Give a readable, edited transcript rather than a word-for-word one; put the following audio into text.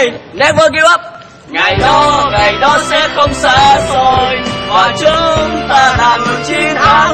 Hey, never give up. Ngày đó sẽ không xa xôi, và chúng ta đạt được chiến thắng.